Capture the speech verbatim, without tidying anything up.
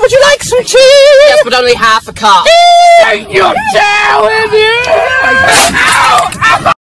would you like some cheese? Yes, but only half a cup. Take your tail with you! Ow! Ow!